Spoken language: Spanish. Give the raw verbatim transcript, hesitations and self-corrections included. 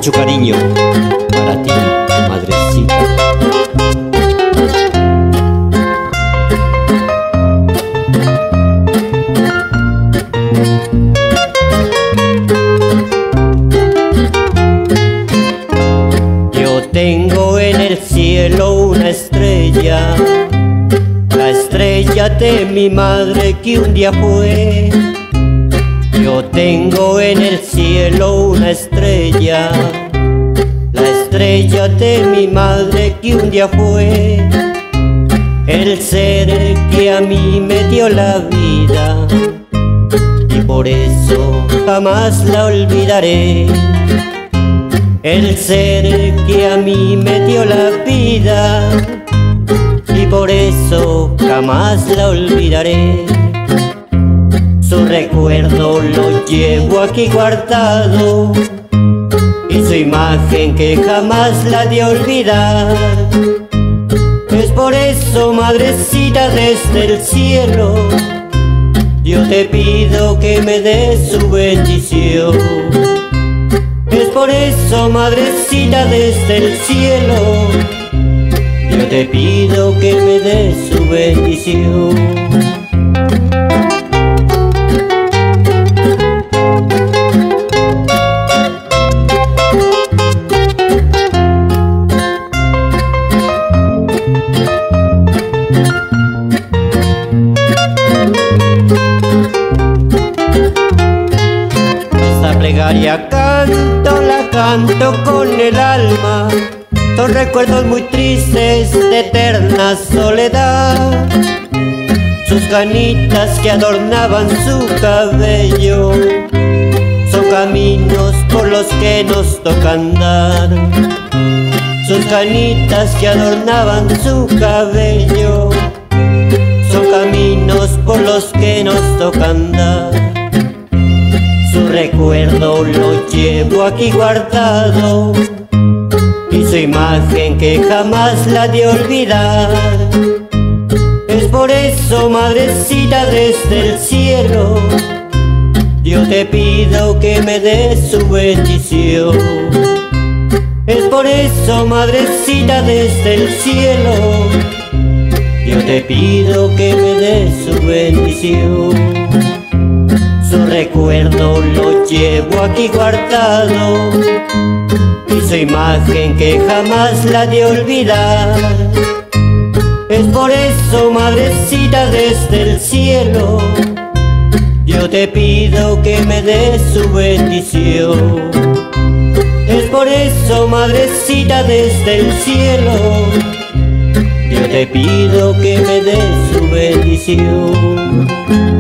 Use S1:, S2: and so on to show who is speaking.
S1: mucho cariño para ti, madrecita. Yo tengo en el cielo una estrella, la estrella de mi madre que un día fue. Yo tengo en el cielo una estrella, la estrella de mi madre que un día fue. El ser que a mí me dio la vida, y por eso jamás la olvidaré. El ser que a mí me dio la vida, y por eso jamás la olvidaré. Su recuerdo lo llevo aquí guardado, y su imagen que jamás la de olvidar. Es por eso, madrecita desde el cielo, yo te pido que me des su bendición. Es por eso, madrecita desde el cielo, yo te pido que me des su bendición. Esta plegaria canto, la canto con el alma. Son recuerdos muy tristes de eterna soledad. Sus canitas que adornaban su cabello son caminos por los que nos toca andar. Sus canitas que adornaban su cabello son caminos por los que nos toca andar. Su recuerdo lo llevo aquí guardado, y su imagen que jamás la de olvidar. Es por eso, madrecita desde el cielo, yo te pido que me des su bendición. Es por eso, madrecita desde el cielo, yo te pido que me des su bendición. Su recuerdo lo llevo aquí guardado, y su imagen que jamás la de olvidar. Es por eso, madrecita desde el cielo, yo te pido que me des su bendición. Es por eso, madrecita desde el cielo, yo te pido que me des su bendición.